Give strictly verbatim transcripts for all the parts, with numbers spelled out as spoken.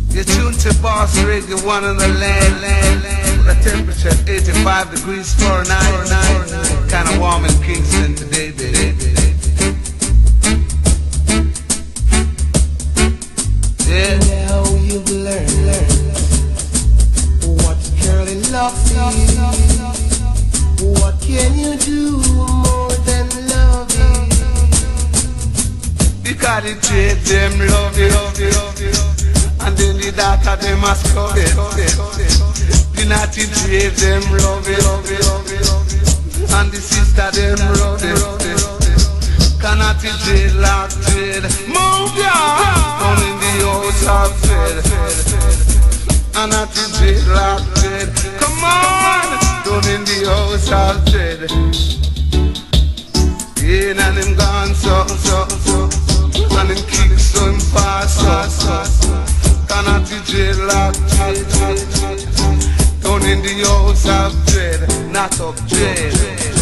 You're tuned to Boss Radio, one on the land, land, land. The temperature eighty-five degrees Fahrenheit. Kind of warm in Kingston today, baby. Yeah. Now you've learned, learned what girl in love is. What can you do more than love it? Because the trade them love it, love it, love it. And then the daughter them must love it. The naughty trade them love it, love it, love it. And the sister them love it, love it. Cannot trade like trade. Move ya down in the house of trade. And not trade like trade. Come on, down in the house of trade. Yeah, and them gone so, so, so. And them kick so fast, so, so, so. Cannot trade like trade. Down in the house of trade, not up trade.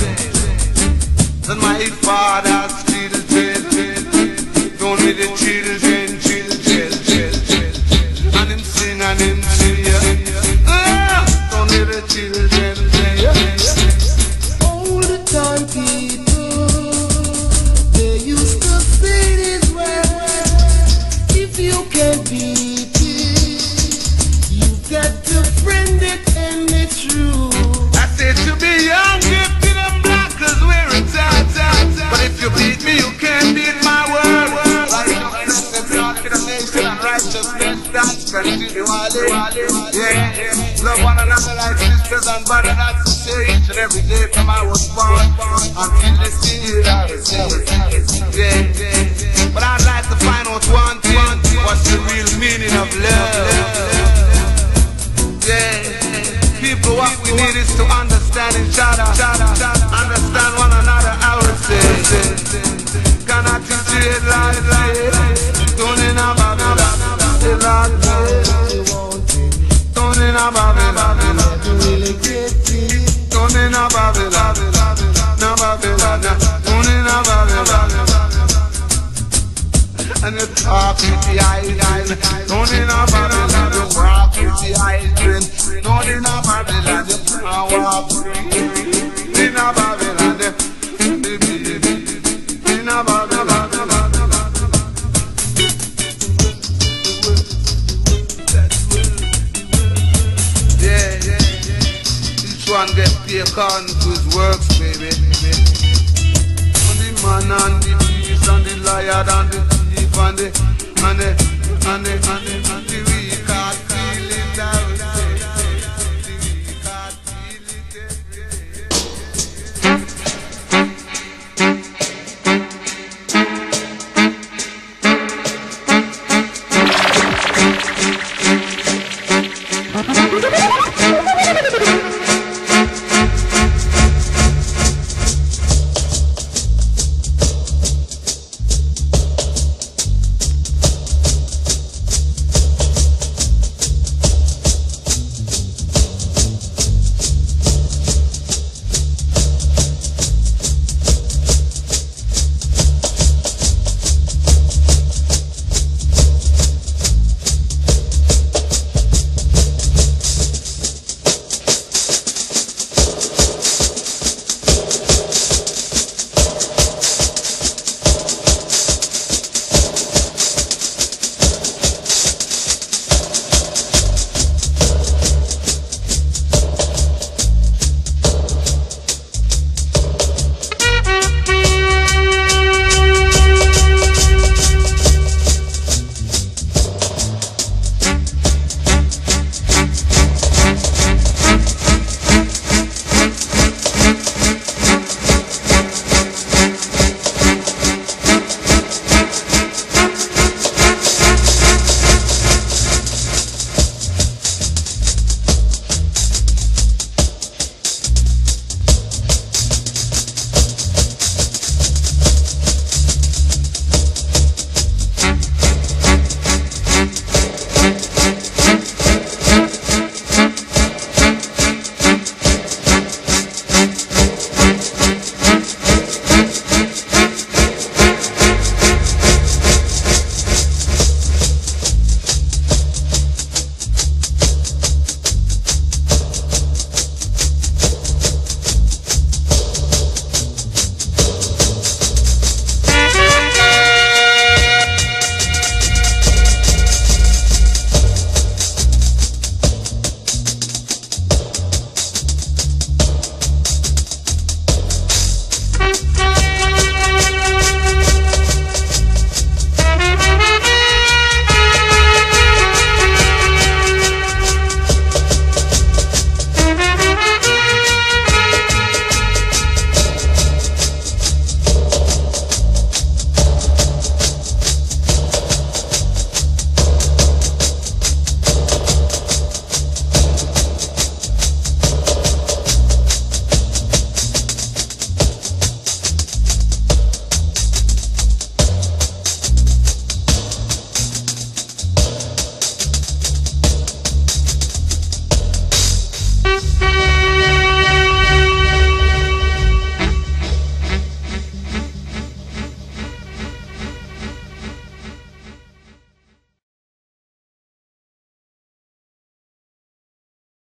And my father still trade. Down with the children, children, children. And him sing and him sing, yeah. Down with the children, yeah. All the time people, they used to say this way. If you can beat it, you got to friend it and it's true. I said to be young, gifted and black, cause we're in time, time, time. But if you beat me, you can't beat my word. Righteousness and proclamation and righteousness, that's continually. Yeah, love one another like sisters and brothers, that's to say each and every day from I was born until this year I was yeah, yeah. But I'd like to find out one thing, what's the real meaning of love? Yeah, people, what we need is to understand each other, understand one another, I would say. Cannot teach it like this. Don't in a Babylon, they like this. Don't in a Babylon, don't in a Babylon, no Babylon, don't in a Babylon. And you talk with the eyes, don't in a Babylon, you walk with the eyes, don't in a Babylon, you can't walk in a Babylon, in a Babylon. Yeah, yeah, yeah. Each one get paid according to his works, baby. And the man and the beast and the liar and the thief and the and the and the and the and the